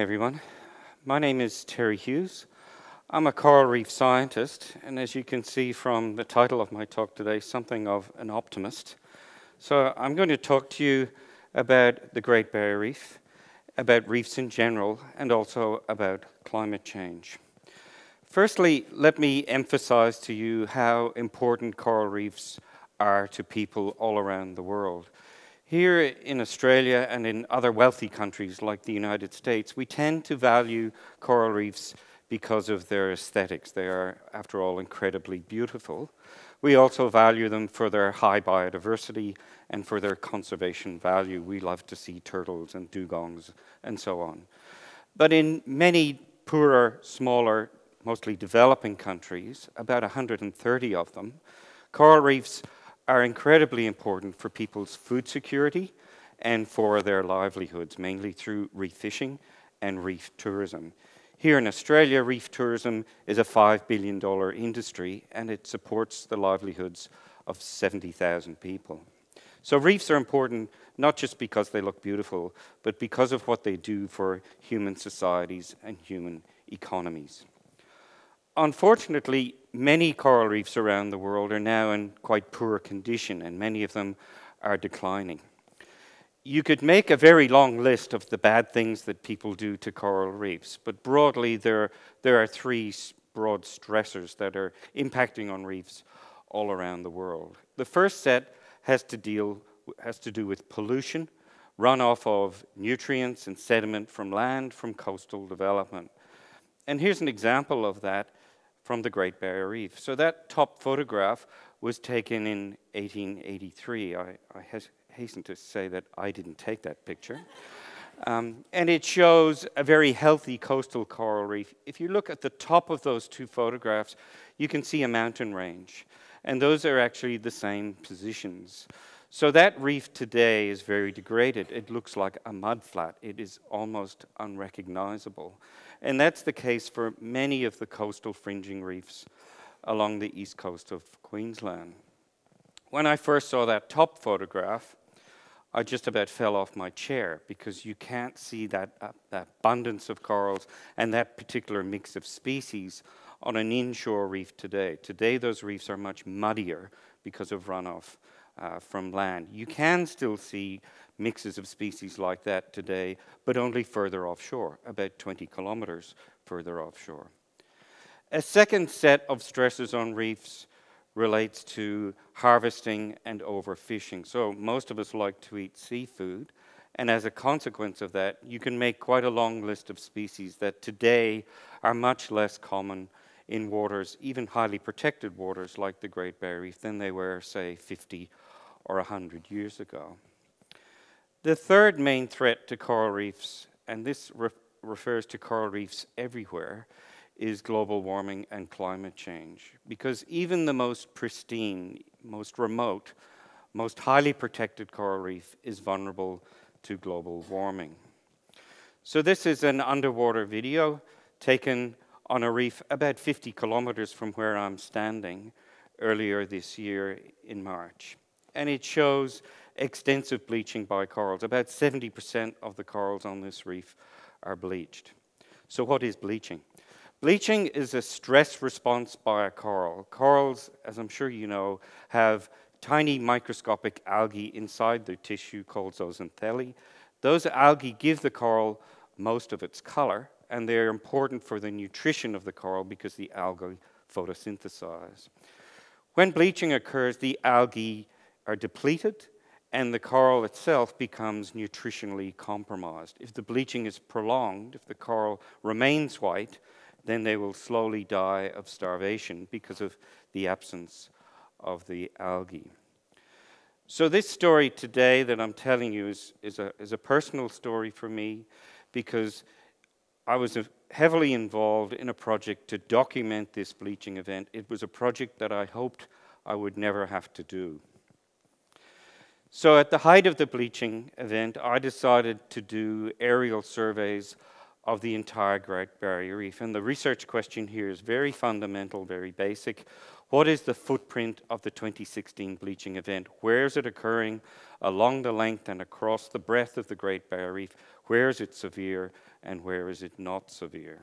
everyone. My name is Terry Hughes. I'm a coral reef scientist, and as you can see from the title of my talk today, something of an optimist. So I'm going to talk to you about the Great Barrier Reef, about reefs in general, and also about climate change. Firstly, let me emphasize to you how important coral reefs are to people all around the world. Here in Australia and in other wealthy countries like the United States, we tend to value coral reefs because of their aesthetics. They are, after all, incredibly beautiful. We also value them for their high biodiversity and for their conservation value. We love to see turtles and dugongs and so on. But in many poorer, smaller, mostly developing countries, about 130 of them, coral reefs are incredibly important for people's food security and for their livelihoods, mainly through reef fishing and reef tourism. Here in Australia, reef tourism is a $5 billion industry, and it supports the livelihoods of 70,000 people. So reefs are important not just because they look beautiful, but because of what they do for human societies and human economies. Unfortunately, many coral reefs around the world are now in quite poor condition, and many of them are declining. You could make a very long list of the bad things that people do to coral reefs, but broadly there are three broad stressors that are impacting on reefs all around the world. The first set has to do with pollution, runoff of nutrients and sediment from land, from coastal development. And here's an example of that from the Great Barrier Reef. So that top photograph was taken in 1883. I hasten to say that I didn't take that picture. And it shows a very healthy coastal coral reef. If you look at the top of those two photographs, you can see a mountain range. And those are actually the same positions. So that reef today is very degraded. It looks like a mudflat. It is almost unrecognizable. And that's the case for many of the coastal fringing reefs along the east coast of Queensland. When I first saw that top photograph, I just about fell off my chair because you can't see that abundance of corals and that particular mix of species on an inshore reef today. Today, those reefs are much muddier because of runoff from land. You can still see mixes of species like that today, but only further offshore, about 20 kilometers further offshore. A second set of stresses on reefs relates to harvesting and overfishing. So most of us like to eat seafood, and as a consequence of that, you can make quite a long list of species that today are much less common in waters, even highly protected waters like the Great Barrier Reef, than they were, say, 50 or 100 years ago. The third main threat to coral reefs, and this refers to coral reefs everywhere, is global warming and climate change. Because even the most pristine, most remote, most highly protected coral reef is vulnerable to global warming. So this is an underwater video taken on a reef about 50 kilometers from where I'm standing earlier this year in March. And it shows extensive bleaching by corals. About 70% of the corals on this reef are bleached. So what is bleaching? Bleaching is a stress response by a coral. Corals, as I'm sure you know, have tiny microscopic algae inside their tissue called zooxanthellae. Those algae give the coral most of its color, and they're important for the nutrition of the coral because the algae photosynthesize. When bleaching occurs, the algae are depleted, and the coral itself becomes nutritionally compromised. If the bleaching is prolonged, if the coral remains white, then they will slowly die of starvation because of the absence of the algae. So this story today that I'm telling you is a personal story for me because I was heavily involved in a project to document this bleaching event. It was a project that I hoped I would never have to do. So at the height of the bleaching event, I decided to do aerial surveys of the entire Great Barrier Reef. And the research question here is very fundamental, very basic. What is the footprint of the 2016 bleaching event? Where is it occurring along the length and across the breadth of the Great Barrier Reef? Where is it severe? and where is it not severe.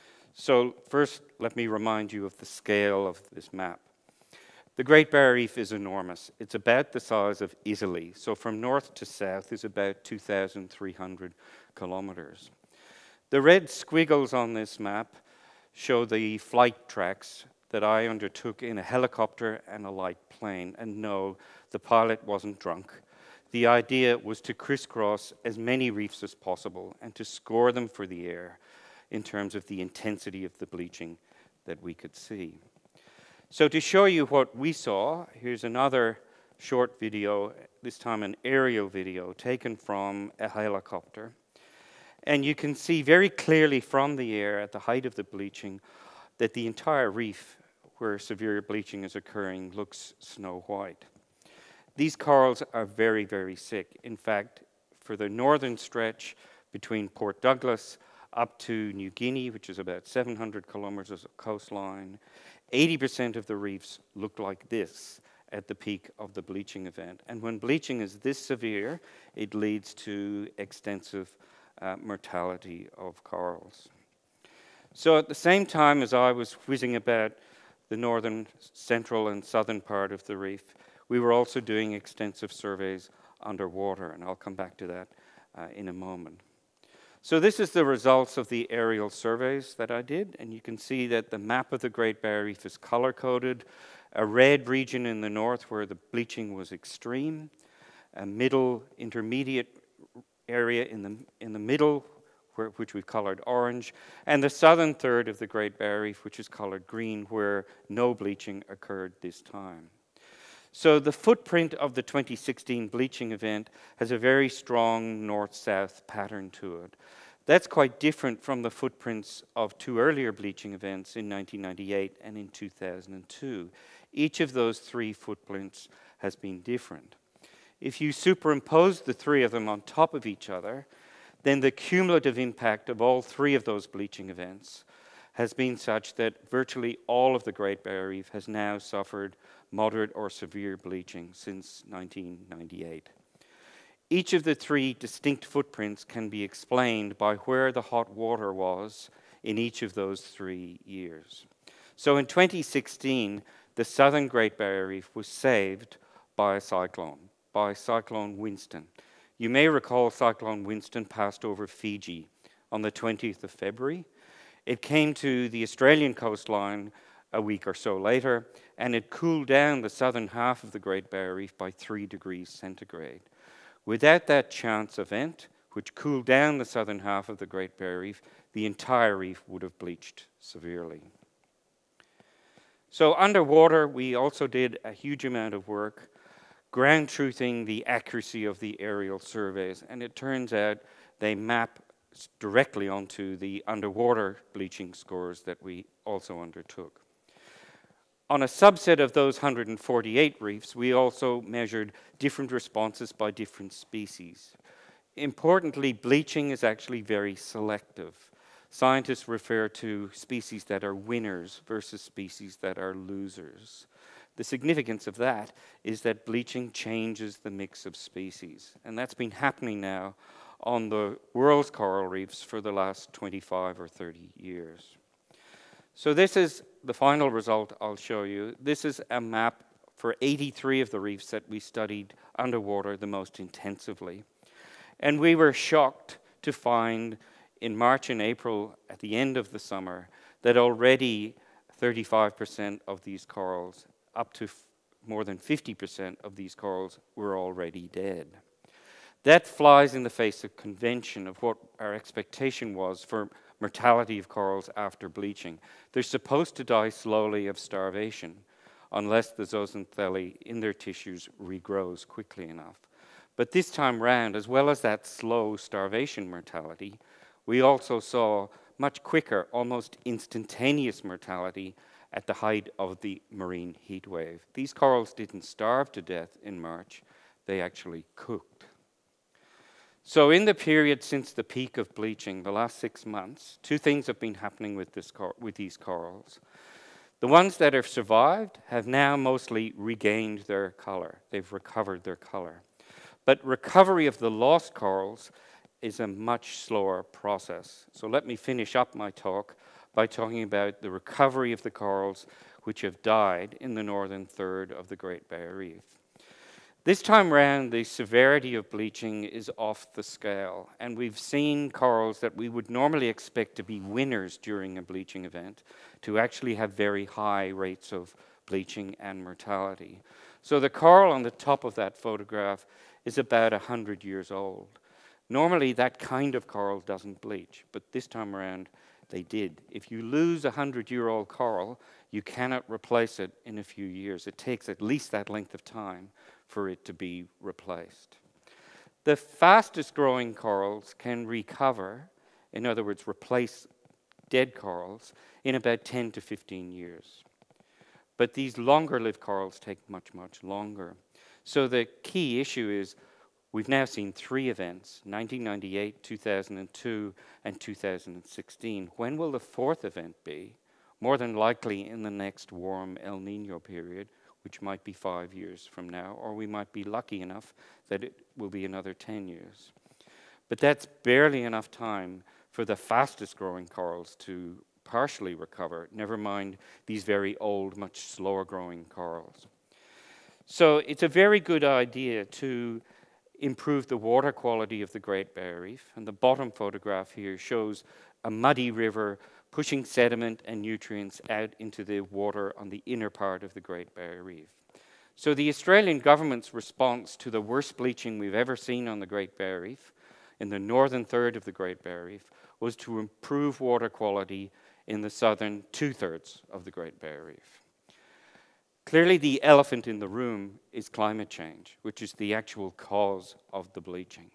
So first, let me remind you of the scale of this map. The Great Barrier Reef is enormous. It's about the size of Italy. So from north to south is about 2,300 kilometers. The red squiggles on this map show the flight tracks that I undertook in a helicopter and a light plane. And no, the pilot wasn't drunk. The idea was to crisscross as many reefs as possible and to score them for the air in terms of the intensity of the bleaching that we could see. So to show you what we saw, here's another short video, this time an aerial video taken from a helicopter. And you can see very clearly from the air at the height of the bleaching that the entire reef where severe bleaching is occurring looks snow white. These corals are very, very sick. In fact, for the northern stretch between Port Douglas up to New Guinea, which is about 700 kilometers of coastline, 80% of the reefs look like this at the peak of the bleaching event. And when bleaching is this severe, it leads to extensive mortality of corals. So at the same time as I was whizzing about the northern, central, and southern part of the reef, we were also doing extensive surveys underwater, and I'll come back to that in a moment. So this is the results of the aerial surveys that I did, and you can see that the map of the Great Barrier Reef is color-coded. A red region in the north where the bleaching was extreme, a middle intermediate area in the middle, which we've colored orange, and the southern third of the Great Barrier Reef, which is colored green, where no bleaching occurred this time. So the footprint of the 2016 bleaching event has a very strong north-south pattern to it. That's quite different from the footprints of two earlier bleaching events in 1998 and in 2002. Each of those three footprints has been different. If you superimpose the three of them on top of each other, then the cumulative impact of all three of those bleaching events has been such that virtually all of the Great Barrier Reef has now suffered moderate or severe bleaching since 1998. Each of the three distinct footprints can be explained by where the hot water was in each of those 3 years. So in 2016, the southern Great Barrier Reef was saved by Cyclone Winston. You may recall Cyclone Winston passed over Fiji on the 20th of February. It came to the Australian coastline a week or so later, and it cooled down the southern half of the Great Barrier Reef by 3 degrees centigrade. Without that chance event, which cooled down the southern half of the Great Barrier Reef, the entire reef would have bleached severely. So underwater, we also did a huge amount of work ground truthing the accuracy of the aerial surveys, and it turns out they map directly onto the underwater bleaching scores that we also undertook. On a subset of those 148 reefs, we also measured different responses by different species. Importantly, bleaching is actually very selective. Scientists refer to species that are winners versus species that are losers. The significance of that is that bleaching changes the mix of species, and that's been happening now on the world's coral reefs for the last 25 or 30 years. So this is the final result I'll show you. This is a map for 83 of the reefs that we studied underwater the most intensively. And we were shocked to find in March and April, at the end of the summer, that already 35% of these corals, up to more than 50% of these corals, were already dead. That flies in the face of convention of what our expectation was for mortality of corals after bleaching. They're supposed to die slowly of starvation unless the zooxanthellae in their tissues regrows quickly enough. But this time round, as well as that slow starvation mortality, we also saw much quicker, almost instantaneous mortality at the height of the marine heat wave. These corals didn't starve to death in March, they actually cooked. So in the period since the peak of bleaching, the last 6 months, 2 things have been happening with these corals. The ones that have survived have now mostly regained their color. They've recovered their color. But recovery of the lost corals is a much slower process. So let me finish up my talk by talking about the recovery of the corals which have died in the northern third of the Great Barrier Reef. This time round, the severity of bleaching is off the scale, and we've seen corals that we would normally expect to be winners during a bleaching event to actually have very high rates of bleaching and mortality. So the coral on the top of that photograph is about 100 years old. Normally, that kind of coral doesn't bleach, but this time around, they did. If you lose a 100-year-old coral, you cannot replace it in a few years. It takes at least that length of time for it to be replaced. The fastest growing corals can recover, in other words, replace dead corals, in about 10 to 15 years. But these longer-lived corals take much, much longer. So the key issue is we've now seen 3 events, 1998, 2002, and 2016. When will the 4th event be? More than likely in the next warm El Niño period, which might be 5 years from now, or we might be lucky enough that it will be another 10 years. But that's barely enough time for the fastest growing corals to partially recover, never mind these very old, much slower growing corals. So it's a very good idea to improve the water quality of the Great Barrier Reef, and the bottom photograph here shows a muddy river pushing sediment and nutrients out into the water on the inner part of the Great Barrier Reef. So the Australian government's response to the worst bleaching we've ever seen on the Great Barrier Reef, in the northern third of the Great Barrier Reef, was to improve water quality in the southern 2/3 of the Great Barrier Reef. Clearly, the elephant in the room is climate change, which is the actual cause of the bleaching.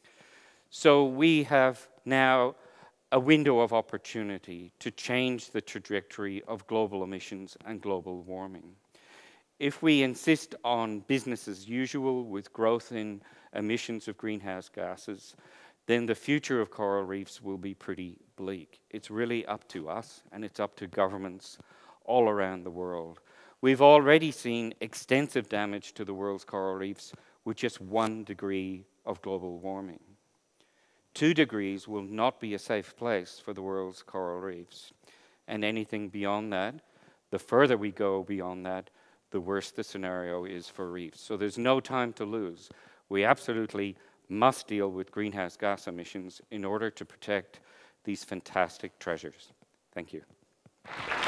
So we have now a window of opportunity to change the trajectory of global emissions and global warming. If we insist on business as usual with growth in emissions of greenhouse gases, then the future of coral reefs will be pretty bleak. It's really up to us, and it's up to governments all around the world. We've already seen extensive damage to the world's coral reefs with just 1 degree of global warming. 2 degrees will not be a safe place for the world's coral reefs. And anything beyond that, the further we go beyond that, the worse the scenario is for reefs. So there's no time to lose. We absolutely must deal with greenhouse gas emissions in order to protect these fantastic treasures. Thank you.